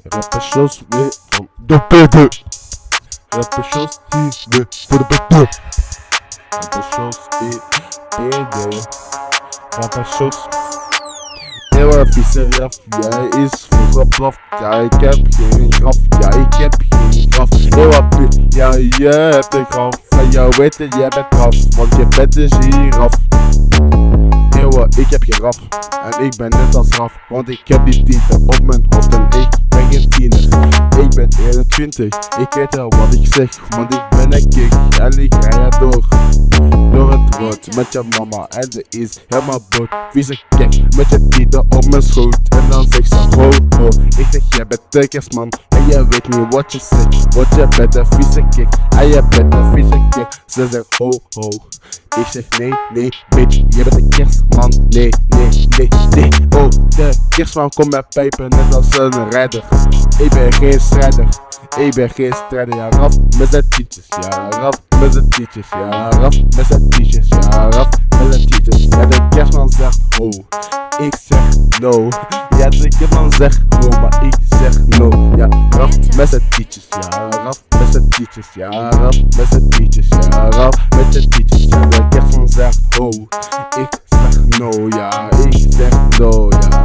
Rappershows weer van de bedden. Rappershows hier weer voor de bedden. Rappershows weer bedden. Rappershows. Eeuwen vieze raf, jij is vroeger blaf. Ja, ik heb geen graf, ja, ik heb geen graf. Eeuwen puur, ja, je hebt een graf. En jou weet het, jij bent graf, want je bent een giraf. Eeuwen, ik heb geen raf, en ik ben net als raf. Want ik heb die titel op mijn hoofd en ik ben geen tiener. Ik ben 21, ik weet wel wat ik zeg. Want ik ben een kick en ik rij door het rood met je mama en ze is helemaal boos. Vieze kek met je titel op mijn schoot. En dan zegt ze ho ho. Ik zeg jij bent de kerstman en je weet niet wat je zegt. Want je bent een vieze kek en je bent een vieze kek. Ze zegt ho ho. Ik zeg nee nee bitch, je bent een kerstman. Nee nee nee nee. Oh, de kerstman komt met pijpen net als een redder. Ik ben geen strijder. Ik ben geen strijder, ja raf met zijn tietjes, ja raf met zijn tietjes, ja raf met zijn tietjes, ja raf met zijn tietjes. Ja de kerstman zegt ho, ik zeg no. Ja de kerstman zegt ho, maar ik zeg no. Ja raf met zijn tietjes, ja raf met zijn tietjes, ja raf met zijn tietjes, ja raf met zijn tietjes. Ja de kerstman zegt ho, ik zeg no, ja ik zeg no, ja.